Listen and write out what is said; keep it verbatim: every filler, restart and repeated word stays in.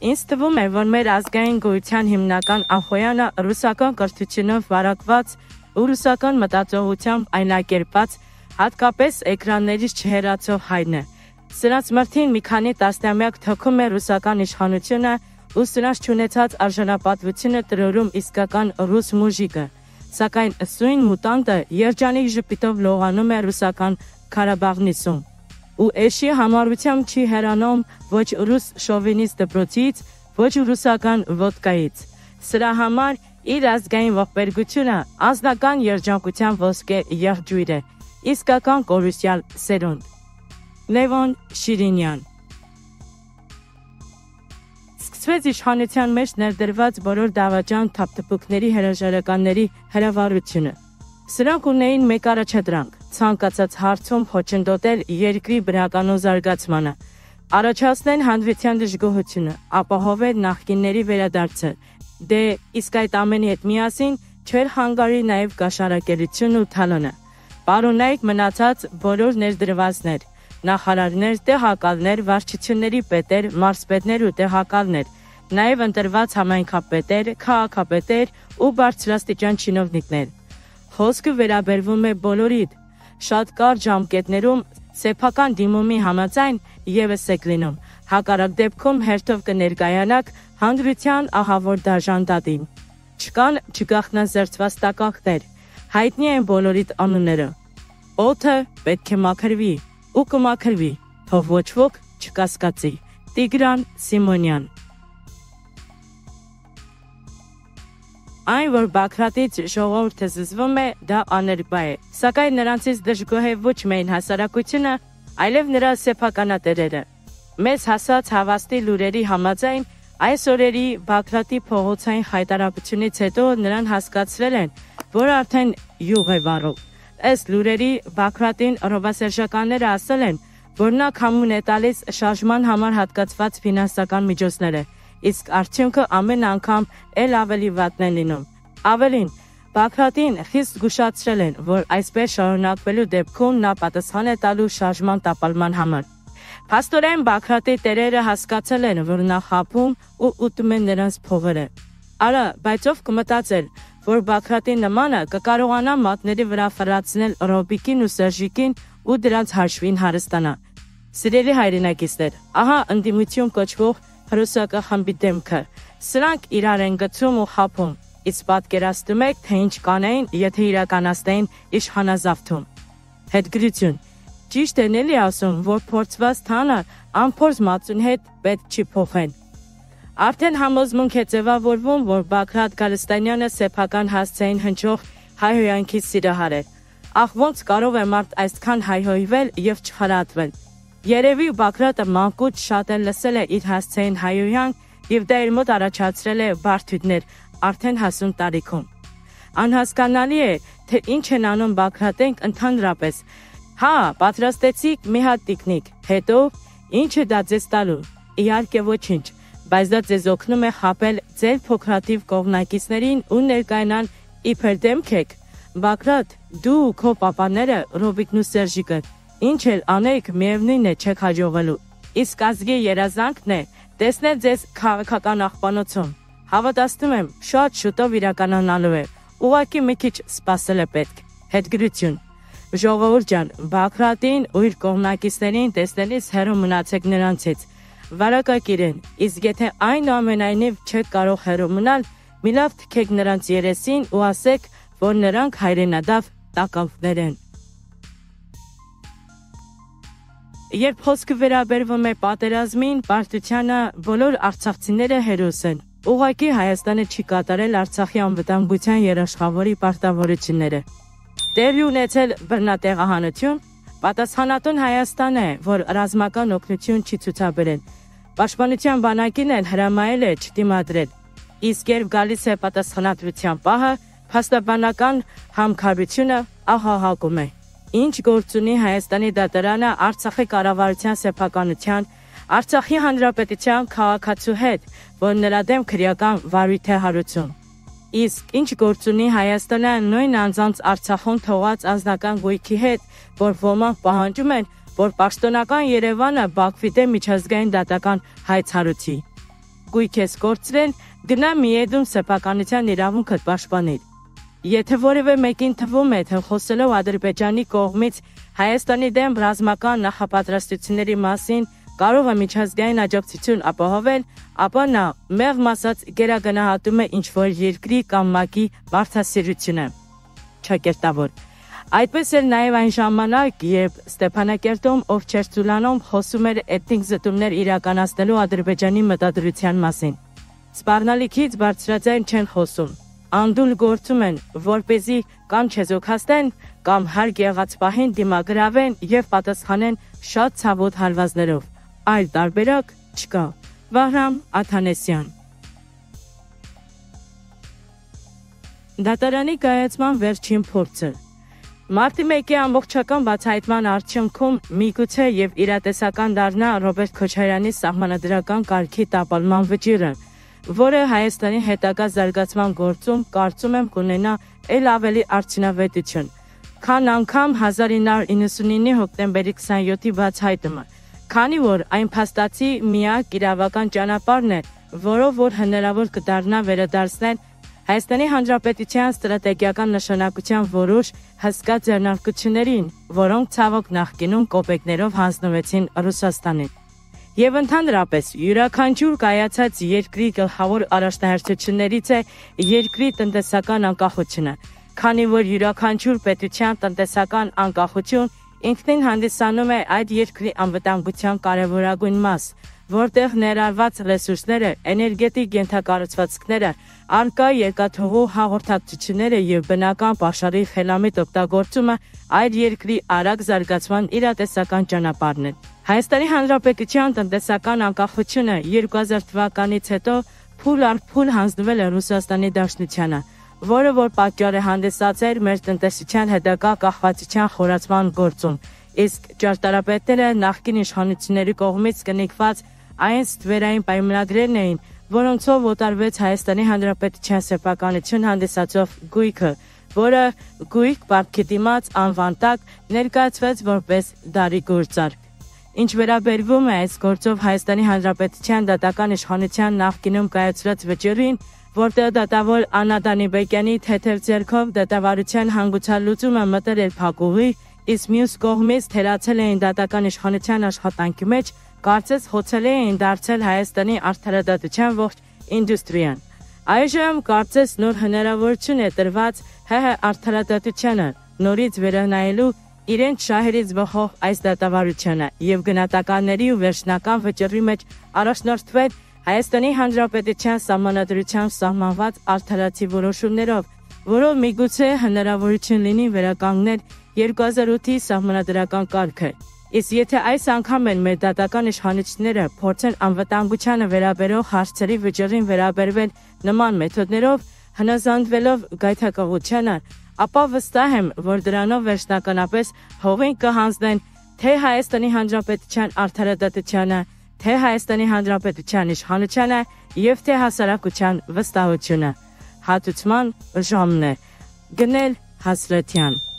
Ինձ թվում է, որ մեր ազգային գոյության հիմնական ախոյանը ռուսական կրթությունով վարակված ու ռուսական մտածողությամբ այլակերպված, հատկապես էկրաններից չհեռացող հայրն է։ Սրանց մրթին մի քանի տասնամյակ թքում է ռուսական իշխանությունը ու սրանց չունեցած արժանապատվությունը տրորում իսկական ռուս մուժիկը, սակայն սույն մուտանտը երջանիկ ժպիտով լողանում է ռուսական Ղարաբաղնիսում։ Ու էշի համառությամբ չի հեռանում ոչ ռուս շովինիստ դպրոցից, ոչ ռուսական ոդկայից։ Սրա համար իր ազգային ողբերգությունը անձնական երջանկության ոսկե եղջույր է, իսկական կորուսյալ սերունդ։ Լևոն Շիրինյան։ Սկսվեց իշխանության մեջ ներդրված բոլոր դավաճան թափթփուկների հրաժարականների հրավառությունը։ Սրանք ունեին մեկ առաջադրանք՝ ցանկացած հարցում խոչընդոտել երկրի բնականոն զարգացմանը, առաջացնել հանրության դժգոհությունը, ապահովել նախկինների վերադարձը։ Դե իսկ այդ ամենի հետ միասին չէր խանգարի նաև կաշառակերությունն ու թալոնը։ Պարոնայք մնացած բոլոր ներդրվածներ, նախարարներ, տեղակալներ, վարչությունների պետեր, մարզպետներ ու տեղակալներ, նաև ընտրված համայնքապետեր, քաղաքապետեր ու բարձրաստիճան չինովնիկներ։ Խոսքը վերաբերվում է բոլորիդ, շատ կարճ ժամկետներում սեփական դիմումի համաձայն ևս եք լինում, հակառակ դեպքում հերթով կներկայանաք հանրության ահավոր դաժան դատին։ Չկան չգաղտնազերծված տակակներ, հայտնի են բոլորիդ անունները։ Օդը պետք է մաքրվի ու կմաքրվի, թող ոչ ոք չկասկածի։ Տիգրան Սիմոնյան։ Այն, որ Բագրատից ժողովուրդը զզվում է, դա աներկբա է, սակայն նրանցից դժգոհ է ոչ միայն հասարակությունը, այլև նրա սեփականատերերը։ Մեզ հասած հավաստի լուրերի համաձայն, այս օրերի Բագրատի փողոցային խայտարակությունից հետո նրան հասկացրել են, որ արդեն յուղ է վառում։ Ըստ լուրերի Բագրատին ռոբասերժականները ասել են, որ նա քամուն է տալիս շարժման համար հատկացված ֆինանսական միջոցները, իսկ արդյունքը ամեն անգամ էլ ավելի վատն է լինում։ Ավելին, Բագրատին խիստ զգուշացրել են, որ այսպես շարունակվելու դեպքում նա պատասխան է տալու շարժման տապալման համար։ Փաստորեն Բագրատի տերերը հասկացել են, որ նա խաբում ու ուտում են նրանց փողերը։ Արա, բայց ով կմտածեր, որ Բագրատի նմանը կկարողանա մատների վրա ֆրացնել Ռոբիկին ու Սերժիկին ու դրանց հաշվին հարստանա։ Սիրելի հայրենակիցներ, ահա ընդդիմություն կոչվող հրոսակախմբի դեմքը։ Սրանք իրար են գցում ու խաբում, իսկ պատկերացնում եք, թե ինչ կանեին, եթե իրականացնեին իշխանազավթում։ Հետգրություն։ Ճիշտ են էլի ասում, որ փորձված թանար անփորձ մածուն հետ պետք չի փոխեն։ Արդեն համոզմունք է ձևավորվում, որ Բագրատ Գալստանյանը սեփական հասցեին հնչող հայհոյանքի սիրահար է։ Ախ ոնց կարող է մարդ այսքան հայհոյվել եւ չխրատվել։ Երևի Բագրատը մանկուց շատ են լսել է իր հասցեին հայհոյան եւ դա իր մոտ առաջացրել է բարդություններ արդեն հասուն տարիքում։ Անհասկանալի է, թե ինչ են անում Բագրատենք ընդհանրապես։ Հա, պատրաստեցիք մի հատ տիկնիկ, հետո ինչ է դա ձեզ տալու։ Իհարկե ոչինչ, բայց դա ձեզ օգնում է խաբել ձեր փոքրաթիվ կողմնակիցներին ու ներկայանալ իբր դեմք եք։ Բագրատ, դու ու քո պապաները, Ռոբիկն ու Սերժիկը, ինչ էլ անեք, միևնույն է չեք հաջողվելու։ Իսկ ազգի երազանքն է տեսնել ձեզ քաղաքական աղբանոցում։ Հավատացնում եմ, շատ շուտով իրականանալու է։ Ուղղակի մի քիչ սպասել է պետք։ Հետգրություն։ Ժողովուրդ ջան, Բագրատին ու իր կողմնակիցներին տեսնելիս հեռու մնացեք նրանցից։ Վարակակիր են, իսկ եթե այնուամենայնիվ չեք կարող հեռու մնալ, մի լավ թքեք նրանց երեսին ու ասեք, որ նրանք հայրենադավ տակավներ են։ Երբ խոսքը վերաբերվում է պատերազմին, պարտությանը, բոլոր արցախցիները հերոս են։ Ուղղակի Հայաստանը չի կատարել Արցախի անվտանգության երաշխավորի պարտավորությունները։ Տեղի ունեցել բռնատեղահանություն, պատասխանատուն Հայաստանը է, որ ռազմական օգնություն չի ցուցաբերել։ Պաշտպանության բանակին էլ հրամայել է չդիմադրել։ Իսկ երբ գալիս է պատասխանատվության պահը, փաստաբանական համքարությունը ահահակում է։ Ինչ գործ ունի Հայաստանի դատարանը Արցախի կառավարության սեփականության, Արցախի հանրապետության քաղաքացու հետ, որ նրա դեմ քրեական վարույթ է հարուցում։ Իսկ ինչ գործ ունի Հայաստանը նույն անձանց Արցախում թողած անձնական գույքի հետ, որ ոմանք պահանջում են, որ պաշտոնական Երևանը Բաքվի դեմ միջազգային դատական հայց հարուցի։ գույք ես կորցրել, գնա միեդում սեփականության իրավունքդ պաշտպանիր։ Եթե որևէ մեկին թվում է, թե խոսելով Ադրբեջանի կողմից Հայաստանի դեմ ռազմական նախապատրաստությունների մասին կարող է միջազգային աջակցություն ապահովել, ապա նա մեղմ ասած գերագնահատում է ինչ-որ երկրի կամ ՄԱԿ-ի մարդասիրությունը։ Ճակերտավոր։ Այդպես էր նաև այն ժամանակ, երբ Ստեփանակերտում ով չէր Ցուլանում խոսում էր էթնիկ զտումներ իրականացնելու Ադրբեջանի մտադրության մասին։ Սպառնալիքից բարձրաձայն չեն խոսում, անդուլ գործում են, որպեսզի կամ չեզոքացնեն, կամ հարկ եղած պահին դիմագրավեն և պատասխանեն շատ ցավոտ հարվածներով։ Այլ տարբերակ չկա։ Վահրամ Աթանեսյան։ Դատարանի կայացման վերջին փորձը։ Մարտի մեկի ամբողջական բացահայտման արդյունքում միգուցե և իրատեսական դառնա Ռոբերտ Քոչարյանի սահմանադրական կարգի տապալման վճիռը, որը Հայաստանի հետագա զարգացման գործում կարծում եմ կունենա էլ ավելի արդյունավետություն, քան անգամ հազար ինը հարյուր իննսունինի հոկտեմբերի քսաներկուի բացահայտումը, քանի որ այն փաստացի միակ իրավական ճանապարհն է, որով որ հնարավոր կդառնա վերադարձնել Հայաստանի Հանրապետության ստրատեգիական նշանակության որոշ հսկա ձեռնարկություններին, որոնք ցավոք նախկինում կոպեկներով հանձնվեցին Ռուսաստանին։ Եվ ընդհանրապես յուրաքանչյուր կայացած երկրի գլխավոր առաջնահերթություններից է երկրի տնտեսական անկախությունը, քանի որ յուրաքանչյուր պետության տնտեսական անկախություն ինքնին հանդիսանում է այդ երկրի անվտանգության կարևորագույն մաս, որտեղ ներառված ռեսուրսները, էներգետիկ ենթակառուցվածքները, առկա երկաթուղու հաղորդակցությունները և բնական պաշարի խելամիտ օգտագործումը այդ երկրի արագ զարգացման իրատեսական ճանապարհն են։ Հայաստանի Հանրապետության տնտեսական անկախությունը երկու հազար թվականից հետո փուլ առ փուլ հանձնվել է Ռուսաստանի Դաշնությանը, որը որ պատճառ է հանդիսացել մեր տնտեսության հետագա կախվածության խորացման գործում, իսկ ճարտարապետները նախկին իշխանությունների կողմից կնքված այն ստվերային պայմանագրերն էին, որոնցով օտարվեց Հայաստանի Հանրապետության սեփականություն հանդիսացող գույքը, որը գույք պարտքի դիմաց անվան տակ ներկայացվեց որպես դարի գործարք։ Ինչ վերաբերվում է այս գործով Հայաստանի Հանրապետության դատական իշխանության նախկինում կայացրած վճիռին, որտեղ դատավոր Աննա Դանիբեկյանի թեթև ձեռքով դատավարության հանգուցալուծումը մտել էր փակուղի, իսկ մյուս կողմից թերացել էին դատական իշխանության աշխատանքի մեջ, կարծես խոցել էին դարձել Հայաստանի արդարադատության ողջ ինդուստրիան։ Այժմ կարծես նոր հնարավորություն է տրված ՀՀ արդարադատությանը նորից վերանայելու իրենց շահերից բխող այս դատավարությունը և գնահատականների ու վերջնական վճռի մեջ առաջնորդվել Հայաստանի Հանրապետության սահմանադրությամբ սահմանված արդարացի որոշումներով, որով միգուցե հնարավորություն լինի վերականգնել երկու հազար ութի սահմանադրական կարգը։ Իսկ եթե այս անգամ են մեր դատական իշխանությունները փորձեն անվտանգությանը վերաբերող հարցերի վճռին վերաբերվել նման մեթոդներով, հնազանդվելով գայթակղությանը, ապա վստահ եմ, որ դրանով վերջնականապես հողին կհանձնեն թե Հայաստանի Հանրապետության արդարադատությանը, թե Հայաստանի Հանրապետության իշխանությանը և թե հասարակության վստահությունը։ Հատուցման ժամն է։ Գնել Հասրետյան։